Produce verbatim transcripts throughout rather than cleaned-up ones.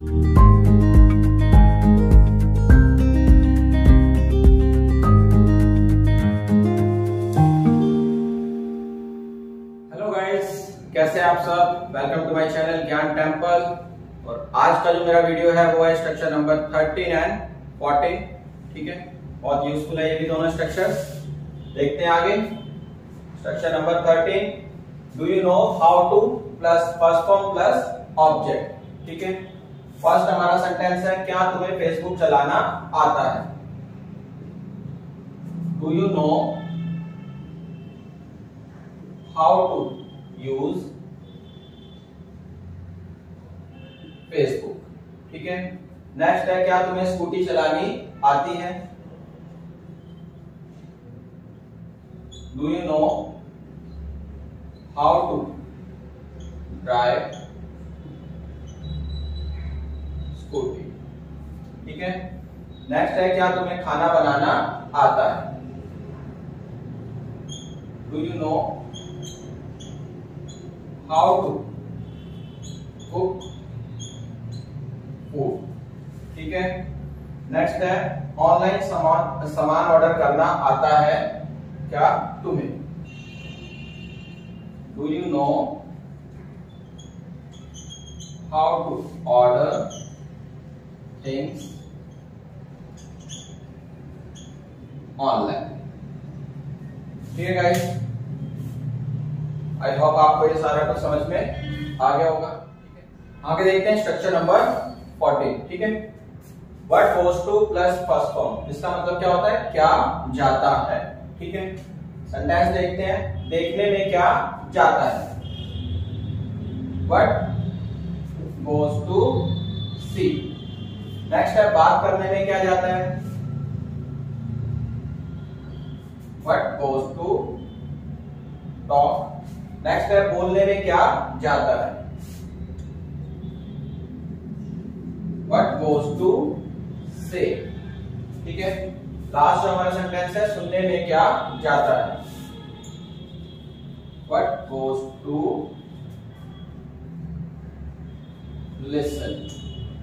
Hello guys, कैसे हैं आप सब। Welcome to my channel Gyan temple. और आज का जो मेरा वीडियो है वो है structure number thirteen and fourteen. ठीक है, बहुत यूजफुल है ये भी दोनों स्ट्रक्चर्स। देखते हैं आगे। Structure number thirteen, do you know how to plus first form plus object. ठीक है, फर्स्ट हमारा सेंटेंस है, क्या तुम्हें फेसबुक चलाना आता है। Do you know how to use Facebook. ठीक है, नेक्स्ट है, क्या तुम्हें स्कूटी चलानी आती है। Do you know how to drive scooty. ठीक है, नेक्स्ट है, क्या तुम्हें खाना बनाना आता है। Do you know how to cook food. ठीक है, नेक्स्ट है, ऑनलाइन सामान सामान ऑर्डर करना आता है क्या तुम्हें। Do you know how to order things online. ठीक है गाइस, आई होप आपको ये सारा कुछ समझ में आ गया होगा। आगे देखते हैं स्ट्रक्चर नंबर फोर्टीन। ठीक है, what goes to plus first form, इसका मतलब क्या होता है, क्या जाता है। ठीक है, सेंटेंस देखते हैं, देखने में क्या जाता है। What goes to see. Next है, बात करने में क्या जाता है। What goes to talk. Next है, बोलने में क्या जाता है। व्हाट गोस टू से। ठीक है, लास्ट जो हमारा सेंटेंस है, सुनने में क्या जाता है। What goes to listen.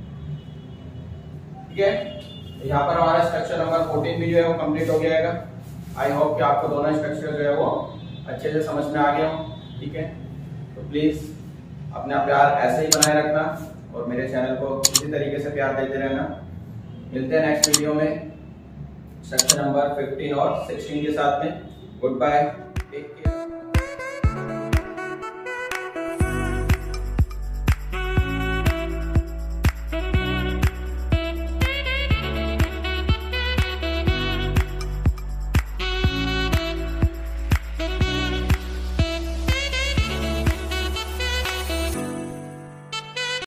ठीक है, यहाँ पर हमारा स्ट्रक्चर नंबर फोर्टीन भी जो है वो कंप्लीट हो गया है। आई होप कि आपको दोनों स्ट्रक्चर जो है वो अच्छे से समझ में आ गया हो। ठीक है, तो प्लीज अपना प्यार ऐसे ही बनाए रखना और मेरे चैनल को इसी तरीके से प्यार देते रहना। मिलते हैं नेक्स्ट वीडियो में स्ट्रक्चर नंबर फिफ्टीन और सिक्सटीन के साथ में। Good bye, take care.